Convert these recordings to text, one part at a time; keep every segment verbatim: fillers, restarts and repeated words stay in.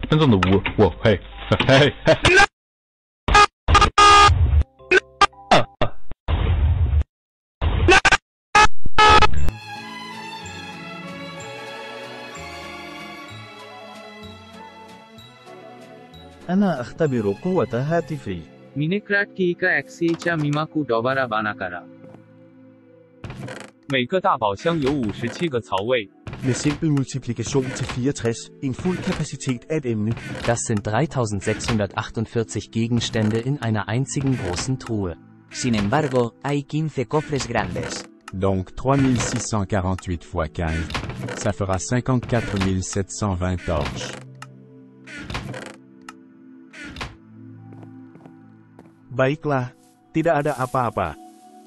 真正的我我嘿嘿嘿。 أنا أختبر قوة هاتفي. Minecraft की एक एक्सीचा मीमा को दोबारा बना करा. 每个大宝箱有五十七个槽位。 Med simpel multiplikation til fireogtres, en fuld kapacitet af et emne. Das sind dreitausendsechshundertachtundvierzig Gegenstände in einer einzigen großen Truhe. Sin embargo, hay quince cofres grandes. Donc trois mille six cent quarante-huit fois quinze, ça fera cinquante-quatre mille sept cent vingt torches. Baiklah, tidak ada apa-apa.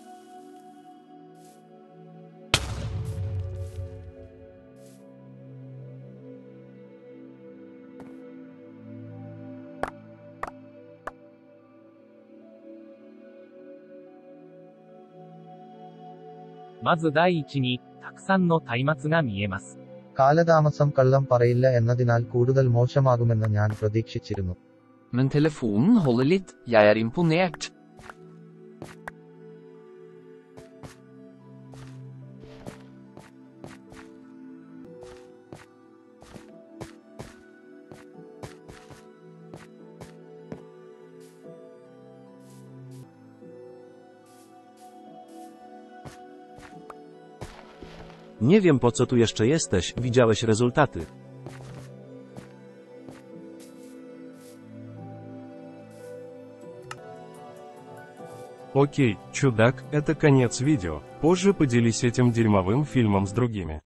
കാലതാമസം കള്ളം പറയില്ല എന്നതിനാൽ കൂടുതൽ മോശമാകുമെന്ന് ഞാൻ പ്രതീക്ഷിച്ചിരുന്നു. Men telefonen holder litt, jeg er imponert. Nie wiem, po co tu jeszcze jesteś, widziałeś rezultaty. Окей, чудак, это конец видео. Позже поделись этим дерьмовым фильмом с другими.